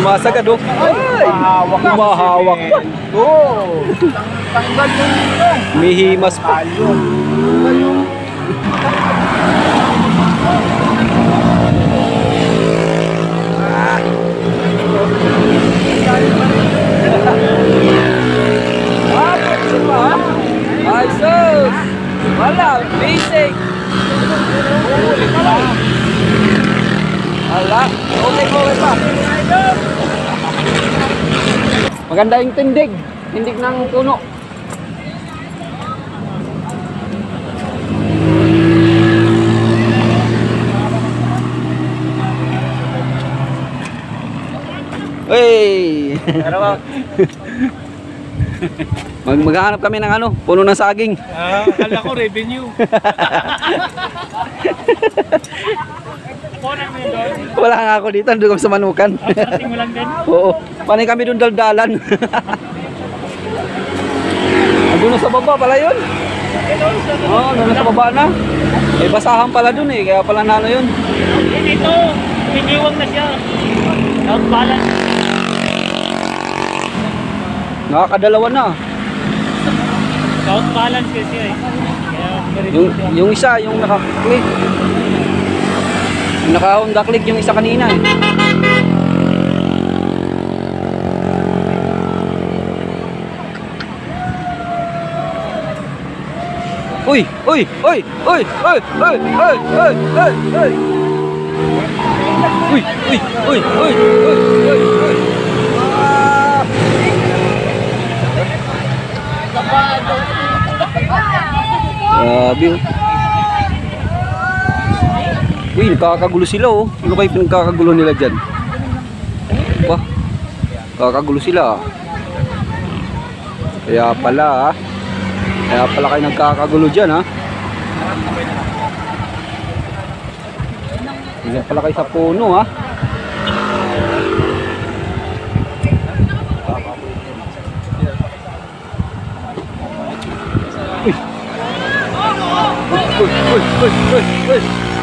Sumasagad oh. Ay, humahawak pa. Oo. Tanggal yung May himas pa. tanggal yung Ay, sus! Wala, basic! Wala, okay pa. Maganda yung tindig ng puno. Hey! Maghahanap kami ng ano, puno ng saging. akala ko revenue. Wala nga ako dito, doon kami sa Manukan. Mo lang din. Oo, panay kami doon daldalan. Doon na sa baba pala yun. Oo, doon na sa baba na. May basahan pala doon eh, kaya pala nano yun. Dito, hiniwang na siya. Out balance. Nakakadalawa na. Out balance kasi eh. Kaya Yung isa, yung naka-click. Yung naka-Honda click yung isa kanina eh. Uy! Uy! Uy! Uy! Uy! Uy! Uy! Uy! Uy! Uy! Uy! Uy! Uy! Uy! Uy! Uy! Ah! Grabe oh. Uy, nakakagulo sila oh. Ano kayo pinagkakagulo nila dyan? Wah, nakakagulo sila ah. Kaya pala kayo nagkakagulo dyan ha. Diyan pala kayo sa puno ha. Uy.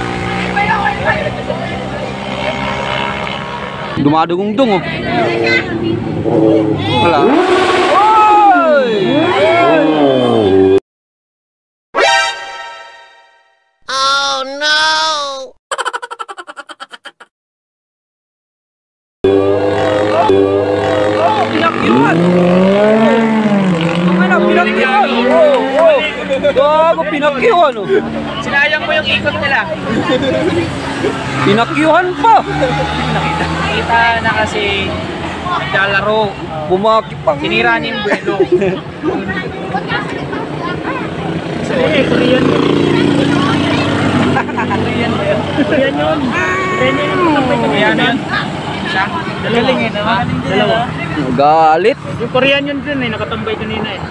Dumadugong-dung oh. Wala. Oy! Oh no! Pinakyuhan! Pinakyuhan! Gago, pinakyuhan oh. sinayang mo yung ikot nila. Pinakyuhan pa! Nakita na kasi naglalaro. Bumaki pa. Sinira niya yung buwelo. Korean yun. Korean yun. Korean yun. Siya? Galing eh. Dalawa. Galit. Yung Korean yun dun eh. Nakatambay kanina eh.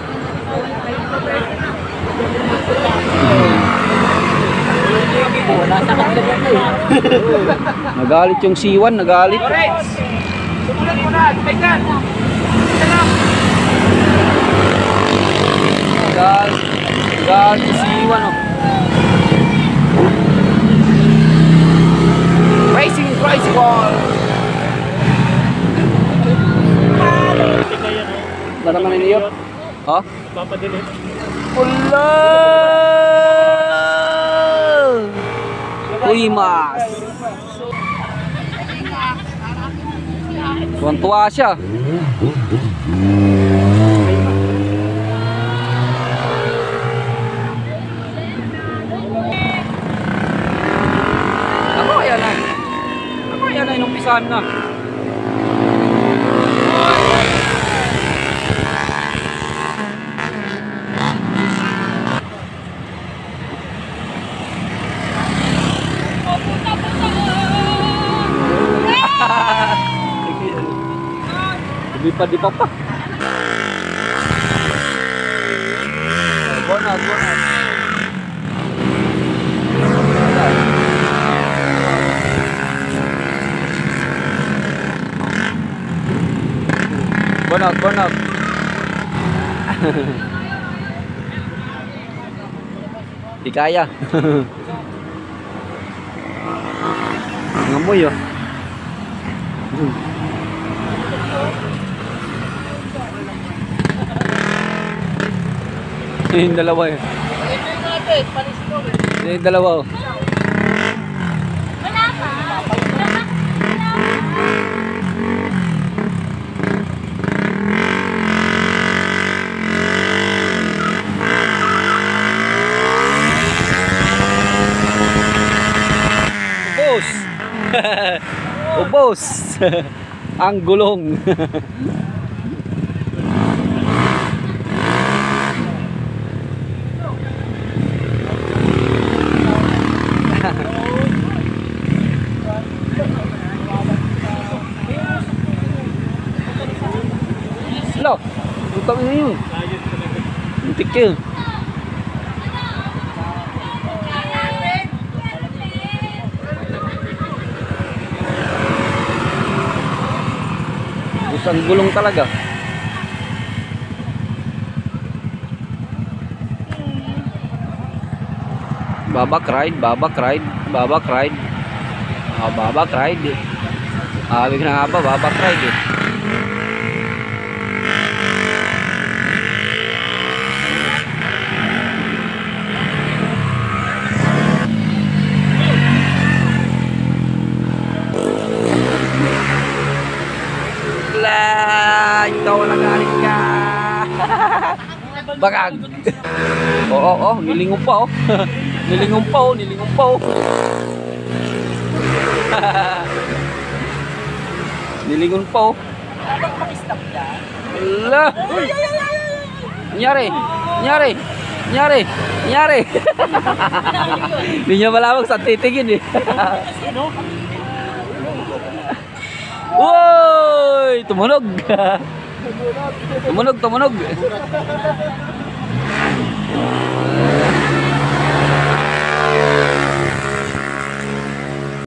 Nagalit yung C1, nagalit. Subulan mo na. Tingnan. Nagalit yung C1 oh. Racing Ball. Ba naman iniyot? Ha? Papadilit. Pula! Uy, mas! Tuwan-tuwa siya. Ako kaya na inumpisahan na. Di pa pa. Bonus. Bonus. Di kaya. Ngamoy oh. Yung dalawa eh. Yung dalawa oh. Wala pa. Ubos! Ubos! Ang gulong. Lo, utang na yun. Muntik yun. Ang gulong talaga. Babak ride, babak ride, babak ride. Ah, babak ride. Sabi ko na nga ba, babak ride eh. Ikaw lang galit ka. Bagag. Oo, nilingon pa oh. Nilingon pa oh, nilingon pa oh. Nilingon pa oh. Ala. Nyari. Nyari. Nyari. Nyari. Hindi niya malawag sa titingin eh. Woy! Tumunog! Tumunog, tumunog!